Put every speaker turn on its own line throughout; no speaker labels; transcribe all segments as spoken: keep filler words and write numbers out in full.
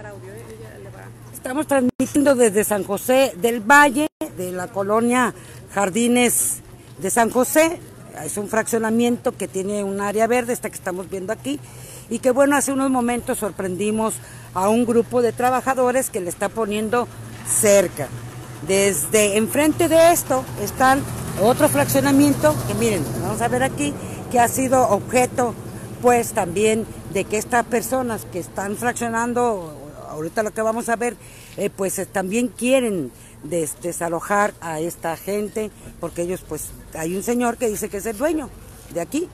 grabar audio, ¿eh? Ella le va...
Estamos transmitiendo desde San José del Valle, de la colonia Jardines de San José. Es un fraccionamiento que tiene un área verde, esta que estamos viendo aquí, y que bueno, hace unos momentos sorprendimos a un grupo de trabajadores que le está poniendo cerca. Desde enfrente de esto están otro fraccionamiento que miren, vamos a ver aquí, que ha sido objeto pues también de que estas personas que están fraccionando, ahorita lo que vamos a ver, eh, pues eh, también quieren des desalojar a esta gente, porque ellos pues, hay un señor que dice que es el dueño de aquí,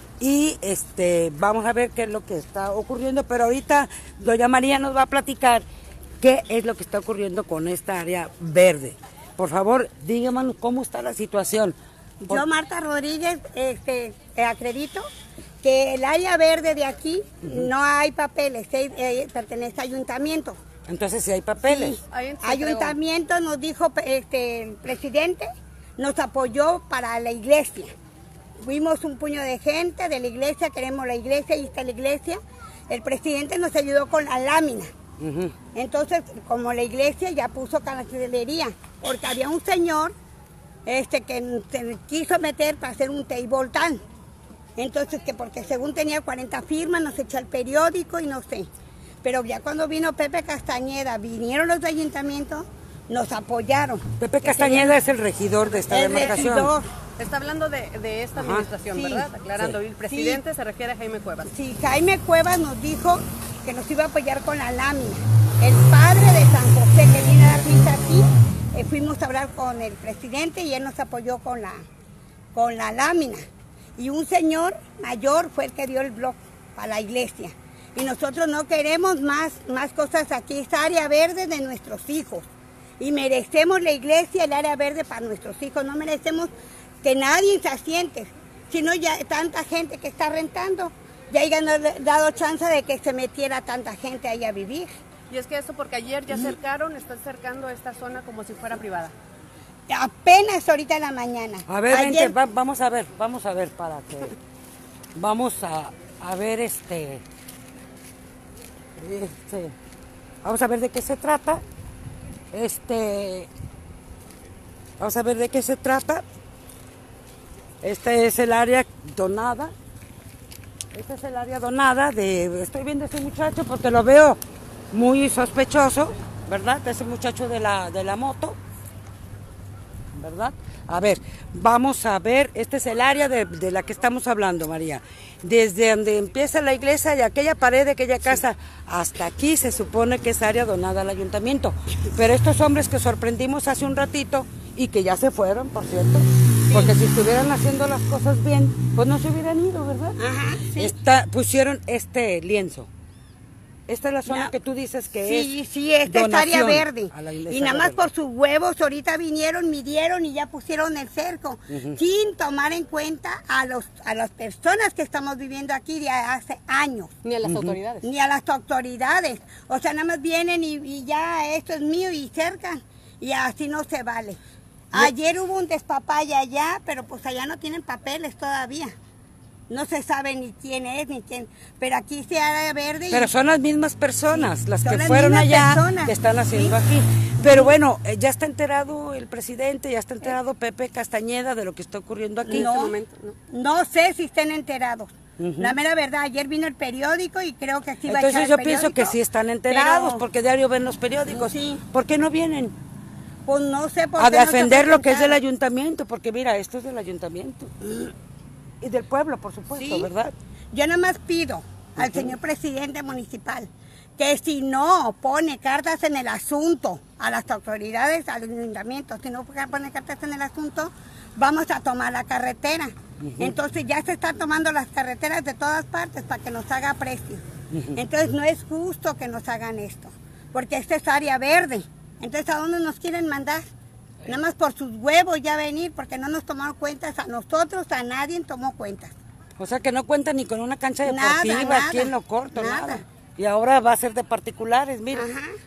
y este vamos a ver qué es lo que está ocurriendo, pero ahorita doña María nos va a platicar qué es lo que está ocurriendo con esta área verde. Por favor, díganos cómo está la situación. Por...
Yo, Marta Rodríguez, este, acredito que el área verde de aquí uh-huh. no hay papeles, eh, pertenece al ayuntamiento.
Entonces, si hay papeles.
Sí, ayuntamiento nos dijo, este, el presidente nos apoyó para la iglesia. Fuimos un puño de gente de la iglesia, queremos la iglesia, ahí está la iglesia. El presidente nos ayudó con la lámina. Uh-huh. Entonces, como la iglesia ya puso cartelería, porque había un señor este, que se quiso meter para hacer un teiboltán. Entonces, que porque según tenía cuarenta firmas, nos echó el periódico y no sé. Pero ya cuando vino Pepe Castañeda, vinieron los de ayuntamiento, nos apoyaron.
Pepe Castañeda es el regidor de esta
el
demarcación.
Regidor.
Está hablando de, de esta Ajá. administración, sí, ¿verdad? Aclarando, sí, el presidente sí. se refiere a Jaime Cuevas.
Sí, Jaime Cuevas nos dijo que nos iba a apoyar con la lámina. El padre de San José, que viene a dar misa aquí, eh, fuimos a hablar con el presidente y él nos apoyó con la, con la lámina. Y un señor mayor fue el que dio el blog para la iglesia. Y nosotros no queremos más, más cosas aquí, esta área verde de nuestros hijos. Y merecemos la iglesia, el área verde para nuestros hijos, no merecemos que nadie se asiente, sino ya tanta gente que está rentando, ya hayan dado chance de que se metiera tanta gente ahí a vivir.
Y es que eso porque ayer ya cercaron, están cercando esta zona como si fuera privada.
Apenas ahorita en la mañana.
A ver,
ayer...
gente, va, vamos a ver, vamos a ver para que... Vamos a, a ver este, este... Vamos a ver de qué se trata. Este... Vamos a ver de qué se trata. Este es el área donada. Este es el área donada de... Estoy viendo a ese muchacho porque lo veo muy sospechoso, ¿verdad? Ese muchacho de la, de la moto, ¿verdad? A ver, vamos a ver, este es el área de, de la que estamos hablando, María. Desde donde empieza la iglesia y aquella pared de aquella casa, sí. hasta aquí se supone que es área donada al ayuntamiento. Pero estos hombres que sorprendimos hace un ratito y que ya se fueron, por cierto, sí. porque si estuvieran haciendo las cosas bien, pues no se hubieran ido, ¿verdad?
Ajá, sí.
Está, pusieron este lienzo. Esta es la zona
no.
que tú dices que
sí,
es
Sí, esta es área verde. Y nada más
verde.
por sus huevos ahorita vinieron, midieron y ya pusieron el cerco, uh-huh. sin tomar en cuenta a los a las personas que estamos viviendo aquí de hace años.
Ni a las
uh-huh.
autoridades.
Ni a las autoridades. O sea, nada más vienen y, y ya esto es mío y cercan. Y así no se vale. Ayer hubo un despapalle allá, pero pues allá no tienen papeles todavía. No se sabe ni quién es, ni quién, pero aquí se área verde.
Pero y... son las mismas personas, sí, las que
las
fueron allá,
personas.
que están haciendo ¿sí? aquí. Pero bueno, ya está enterado el presidente, ya está enterado Pepe Castañeda de lo que está ocurriendo aquí.
No,
en este momento,
no. no sé si estén enterados. Uh-huh. La mera verdad, ayer vino el periódico y creo que sí va a echar
Entonces yo
el
pienso que sí están enterados, pero... porque diario ven los periódicos.
Sí.
¿Por qué no vienen?
Pues no sé por
a
qué
defender
no
lo que es del ayuntamiento, porque mira, esto es del ayuntamiento. Y del pueblo, por supuesto, ¿sí? ¿verdad?
Yo nada más pido al uh-huh. señor presidente municipal que si no pone cartas en el asunto a las autoridades, al ayuntamiento, si no pone cartas en el asunto, vamos a tomar la carretera. Uh-huh. Entonces ya se están tomando las carreteras de todas partes para que nos haga precio. Uh-huh. Entonces no es justo que nos hagan esto, porque esta es área verde. Entonces, ¿a dónde nos quieren mandar? Nada más por sus huevos ya venir, porque no nos tomaron cuentas a nosotros, a nadie tomó cuentas.
O sea que no cuentan ni con una cancha deportiva
nada, nada,
aquí en lo corto, nada.
nada.
Y ahora va a ser de particulares, mira.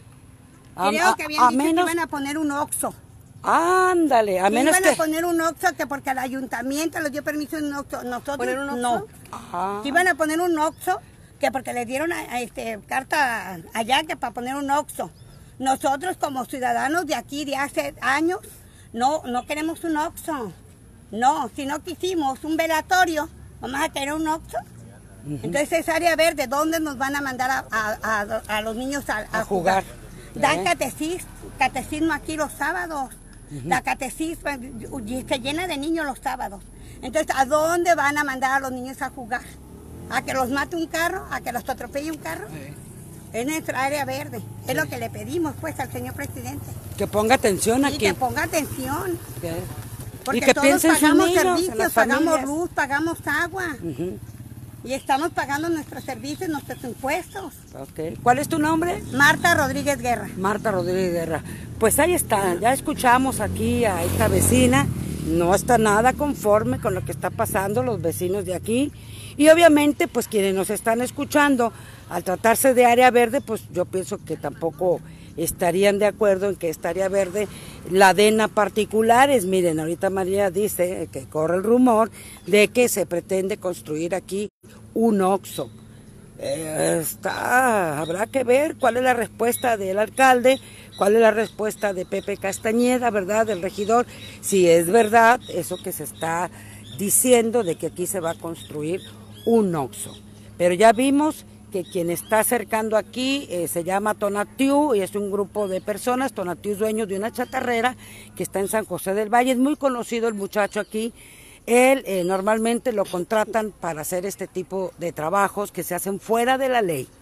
Ajá. Creo a, que habían a, dicho menos... que iban a poner un Oxxo.
Ándale, a
que
menos
iban
que...
a poner un Oxxo, que porque el ayuntamiento les dio permiso en un Oxxo, nosotros
¿Poner un Oxxo?
no.
Ajá.
Que iban a poner un Oxxo que porque les dieron a, a este, carta allá que para poner un Oxxo. Nosotros como ciudadanos de aquí de hace años, no, no queremos un Oxxo. No, si no quisimos un velatorio, vamos a querer un Oxxo. Uh-huh. Entonces esa área verde, ¿dónde nos van a mandar a, a, a, a los niños a, a, a jugar? jugar. Dan catecismo, catecismo aquí los sábados. Uh-huh. La catecismo se llena de niños los sábados. Entonces, ¿a dónde van a mandar a los niños a jugar? ¿A que los mate un carro? ¿A que los atropelle un carro? Sí. Es nuestra área verde. Sí. Es lo que le pedimos pues al señor presidente.
Que ponga atención aquí.
Sí, que ponga atención. Sí. Porque
y que
todos pagamos
niños,
servicios, pagamos luz, pagamos agua. Uh-huh. Y estamos pagando nuestros servicios, nuestros impuestos.
Okay. ¿Cuál es tu nombre?
Marta Rodríguez Guerra.
Marta Rodríguez Guerra. Pues ahí está, ya escuchamos aquí a esta vecina, no está nada conforme con lo que está pasando los vecinos de aquí. Y obviamente, pues quienes nos están escuchando, al tratarse de área verde, pues yo pienso que tampoco estarían de acuerdo en que esta área verde la den a particulares. Miren, ahorita María dice que corre el rumor de que se pretende construir aquí un Oxxo. Eh, está, habrá que ver cuál es la respuesta del alcalde, cuál es la respuesta de Pepe Castañeda, ¿verdad?, del regidor, si es verdad eso que se está diciendo de que aquí se va a construir un Oxxo. Pero ya vimos que quien está acercando aquí eh, se llama Tonatiuh y es un grupo de personas. Tonatiuh es dueño de una chatarrera que está en San José del Valle, es muy conocido el muchacho aquí. Él eh, normalmente lo contratan para hacer este tipo de trabajos que se hacen fuera de la ley.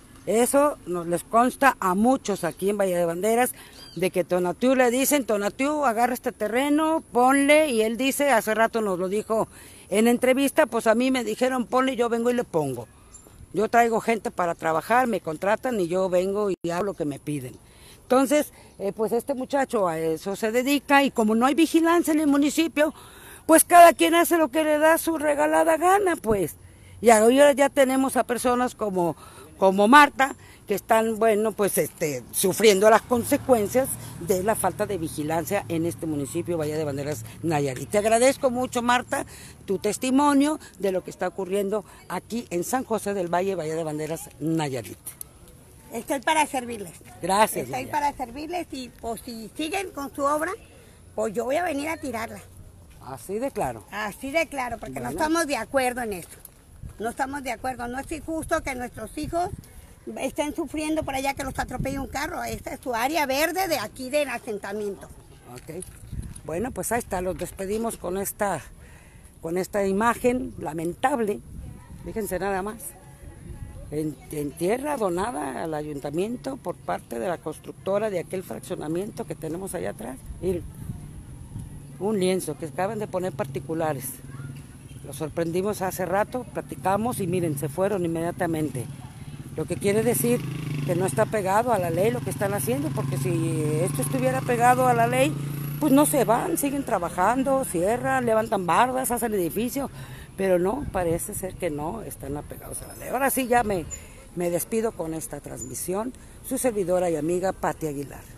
Eso nos les consta a muchos aquí en Valle de Banderas, de que Tonatiuh le dicen, Tonatiuh, agarra este terreno, ponle, y él dice, hace rato nos lo dijo en entrevista, pues a mí me dijeron ponle, yo vengo y le pongo. Yo traigo gente para trabajar, me contratan y yo vengo y hago lo que me piden. Entonces, eh, pues este muchacho a eso se dedica y como no hay vigilancia en el municipio, pues cada quien hace lo que le da su regalada gana, pues. Y ahora ya tenemos a personas como, como Marta, que están, bueno, pues este, sufriendo las consecuencias de la falta de vigilancia en este municipio, Valle de Banderas, Nayarit. Te agradezco mucho, Marta, tu testimonio de lo que está ocurriendo aquí en San José del Valle, Valle de Banderas, Nayarit.
Estoy para servirles.
Gracias.
Estoy María. para servirles y pues si siguen con su obra, pues yo voy a venir a tirarla.
Así de claro.
Así de claro, porque bueno, no estamos de acuerdo en esto. No estamos de acuerdo. No es injusto que nuestros hijos estén sufriendo por allá que los atropelle un carro. Esta es su área verde de aquí del asentamiento.
Ok. Bueno, pues ahí está. Los despedimos con esta, con esta imagen lamentable. Fíjense nada más. En, en tierra donada al ayuntamiento por parte de la constructora de aquel fraccionamiento que tenemos allá atrás. Miren. Un lienzo que acaban de poner particulares. Los sorprendimos hace rato, platicamos y miren, se fueron inmediatamente. Lo que quiere decir que no está pegado a la ley lo que están haciendo, porque si esto estuviera pegado a la ley, pues no se van, siguen trabajando, cierran, levantan bardas, hacen edificios, pero no, parece ser que no están apegados a la ley. Ahora sí ya me, me despido con esta transmisión, su servidora y amiga Pati Aguilar.